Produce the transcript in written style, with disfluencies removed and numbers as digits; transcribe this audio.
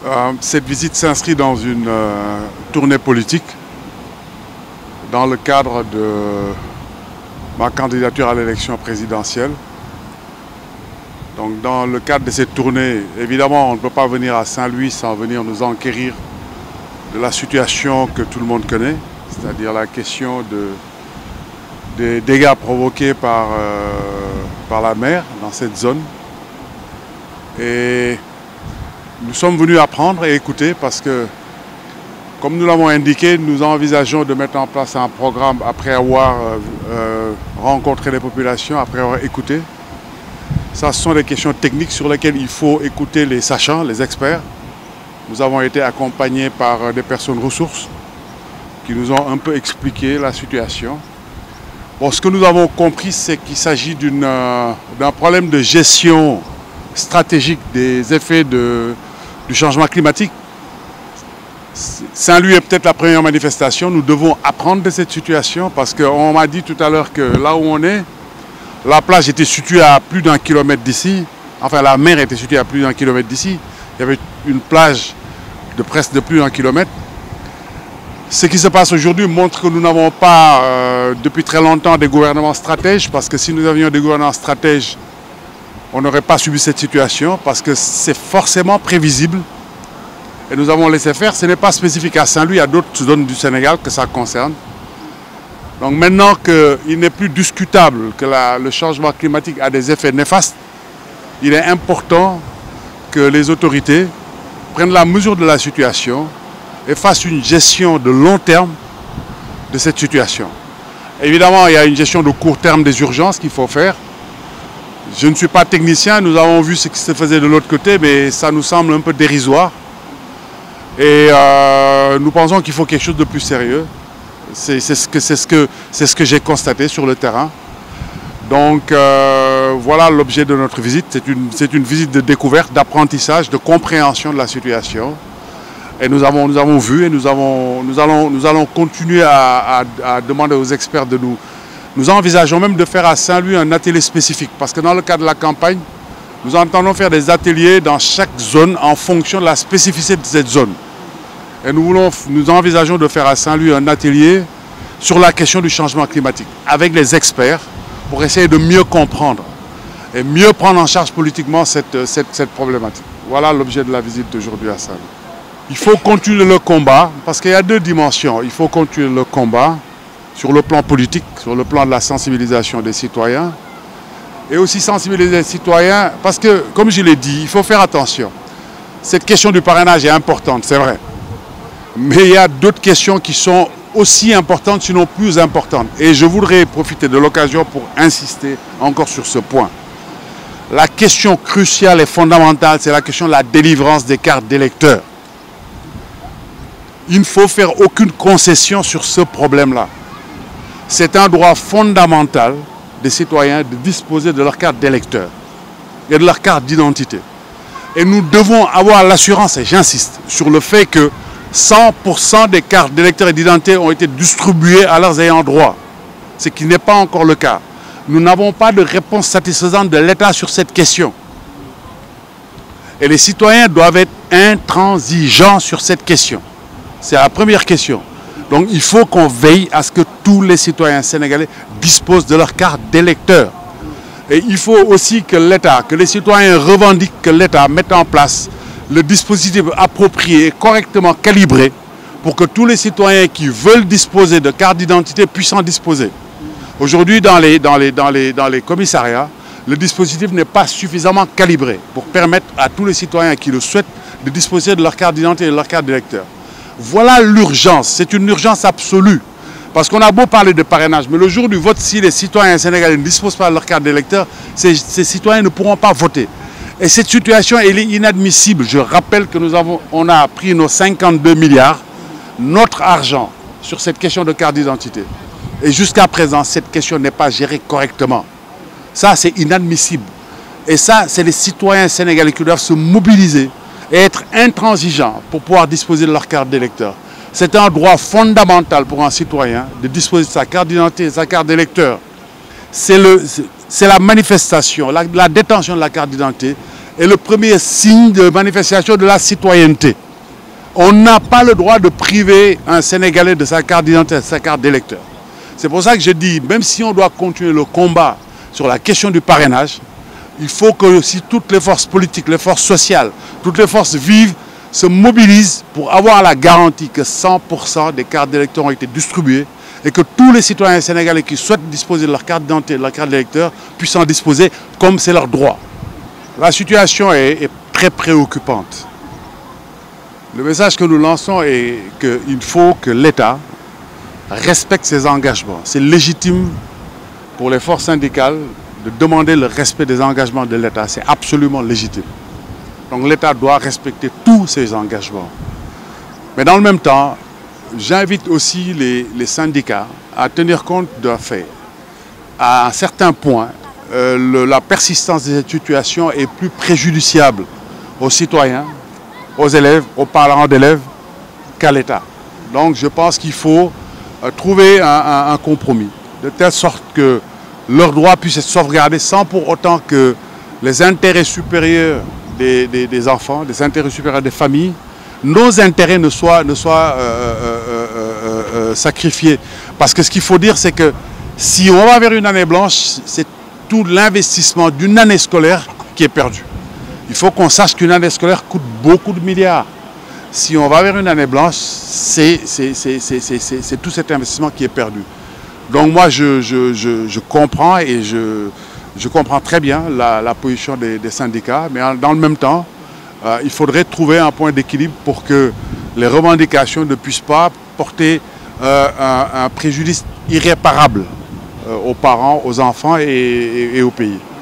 Cette visite s'inscrit dans une tournée politique dans le cadre de ma candidature à l'élection présidentielle. Donc dans le cadre de cette tournée, évidemment, on ne peut pas venir à Saint-Louis sans venir nous enquérir de la situation que tout le monde connaît, c'est-à-dire la question des dégâts provoqués par la mer dans cette zone. Et nous sommes venus apprendre et écouter parce que, comme nous l'avons indiqué, nous envisageons de mettre en place un programme après avoir rencontré les populations, après avoir écouté. Ça, ce sont des questions techniques sur lesquelles il faut écouter les sachants, les experts. Nous avons été accompagnés par des personnes ressources qui nous ont un peu expliqué la situation. Bon, ce que nous avons compris, c'est qu'il s'agit d'un problème de gestion stratégique des effets du changement climatique. Saint-Louis est peut-être la première manifestation. Nous devons apprendre de cette situation parce qu'on m'a dit tout à l'heure que là où on est, la plage était située à plus d'1 kilomètre d'ici. Enfin, la mer était située à plus d'1 kilomètre d'ici. Il y avait une plage de presque de plus d'1 kilomètre. Ce qui se passe aujourd'hui montre que nous n'avons pas depuis très longtemps des gouvernements stratèges, parce que si nous avions des gouvernements stratèges, on n'aurait pas subi cette situation, parce que c'est forcément prévisible. Et nous avons laissé faire. Ce n'est pas spécifique à Saint-Louis, il y a d'autres zones du Sénégal que ça concerne. Donc maintenant qu'il n'est plus discutable que le changement climatique a des effets néfastes, il est important que les autorités prennent la mesure de la situation et fassent une gestion de long terme de cette situation. Évidemment, il y a une gestion de court terme des urgences qu'il faut faire. Je ne suis pas technicien, nous avons vu ce qui se faisait de l'autre côté, mais ça nous semble un peu dérisoire. Et nous pensons qu'il faut quelque chose de plus sérieux. C'est ce que j'ai constaté sur le terrain. Donc voilà l'objet de notre visite. C'est une visite de découverte, d'apprentissage, de compréhension de la situation. Et nous avons vu et nous allons continuer à demander aux experts de nous. Nous envisageons même de faire à Saint-Louis un atelier spécifique. Parce que dans le cadre de la campagne, nous entendons faire des ateliers dans chaque zone en fonction de la spécificité de cette zone. Et nous envisageons de faire à Saint-Louis un atelier sur la question du changement climatique avec les experts pour essayer de mieux comprendre et mieux prendre en charge politiquement cette problématique. Voilà l'objet de la visite d'aujourd'hui à Saint-Louis. Il faut continuer le combat parce qu'il y a deux dimensions. Il faut continuer le combat sur le plan politique, sur le plan de la sensibilisation des citoyens et aussi sensibiliser les citoyens parce que, comme je l'ai dit, il faut faire attention. Cette question du parrainage est importante, c'est vrai. Mais il y a d'autres questions qui sont aussi importantes, sinon plus importantes. Et je voudrais profiter de l'occasion pour insister encore sur ce point. La question cruciale et fondamentale, c'est la question de la délivrance des cartes d'électeurs. Il ne faut faire aucune concession sur ce problème-là. C'est un droit fondamental des citoyens de disposer de leur carte d'électeur et de leur carte d'identité. Et nous devons avoir l'assurance, et j'insiste, sur le fait que 100% des cartes d'électeurs et d'identité ont été distribuées à leurs ayants droit, ce qui n'est pas encore le cas. Nous n'avons pas de réponse satisfaisante de l'État sur cette question. Et les citoyens doivent être intransigeants sur cette question. C'est la première question. Donc il faut qu'on veille à ce que tous les citoyens sénégalais disposent de leur carte d'électeur. Et il faut aussi que l'État, que les citoyens revendiquent que l'État mette en place le dispositif approprié et correctement calibré pour que tous les citoyens qui veulent disposer de carte d'identité puissent en disposer. Aujourd'hui, dans les commissariats, le dispositif n'est pas suffisamment calibré pour permettre à tous les citoyens qui le souhaitent de disposer de leur carte d'identité et de leur carte d'électeur. Voilà l'urgence, c'est une urgence absolue. Parce qu'on a beau parler de parrainage, mais le jour du vote, si les citoyens sénégalais ne disposent pas de leur carte d'électeur, ces citoyens ne pourront pas voter. Et cette situation, elle est inadmissible. Je rappelle que on a pris nos 52 milliards, notre argent, sur cette question de carte d'identité. Et jusqu'à présent, cette question n'est pas gérée correctement. Ça, c'est inadmissible. Et ça, c'est les citoyens sénégalais qui doivent se mobiliser et être intransigeants pour pouvoir disposer de leur carte d'électeur. C'est un droit fondamental pour un citoyen de disposer de sa carte d'identité et de sa carte d'électeur. C'est la manifestation, la détention de la carte d'identité est le premier signe de manifestation de la citoyenneté. On n'a pas le droit de priver un Sénégalais de sa carte d'identité, de sa carte d'électeur. C'est pour ça que je dis, même si on doit continuer le combat sur la question du parrainage, il faut que aussi toutes les forces politiques, les forces sociales, toutes les forces vives se mobilisent pour avoir la garantie que 100% des cartes d'électeurs ont été distribuées et que tous les citoyens sénégalais qui souhaitent disposer de leur carte d'identité, de leur carte d'électeur, puissent en disposer comme c'est leur droit. La situation est très préoccupante. Le message que nous lançons est qu'il faut que l'État respecte ses engagements. C'est légitime pour les forces syndicales de demander le respect des engagements de l'État. C'est absolument légitime. Donc l'État doit respecter tous ses engagements. Mais dans le même temps, j'invite aussi les syndicats à tenir compte d'un fait. À un certain point, la persistance de cette situation est plus préjudiciable aux citoyens, aux élèves, aux parents d'élèves qu'à l'État. Donc je pense qu'il faut trouver un compromis, de telle sorte que leurs droits puissent être sauvegardés sans pour autant que les intérêts supérieurs des enfants, des intérêts supérieurs des familles, nos intérêts ne soient sacrifiés. Parce que ce qu'il faut dire, c'est que si on va vers une année blanche, c'est tout l'investissement d'une année scolaire qui est perdu. Il faut qu'on sache qu'une année scolaire coûte beaucoup de milliards. Si on va vers une année blanche, c'est tout cet investissement qui est perdu. Donc moi, je comprends et je comprends très bien la position des syndicats, mais dans le même temps, il faudrait trouver un point d'équilibre pour que les revendications ne puissent pas porter un préjudice irréparable aux parents, aux enfants et au pays.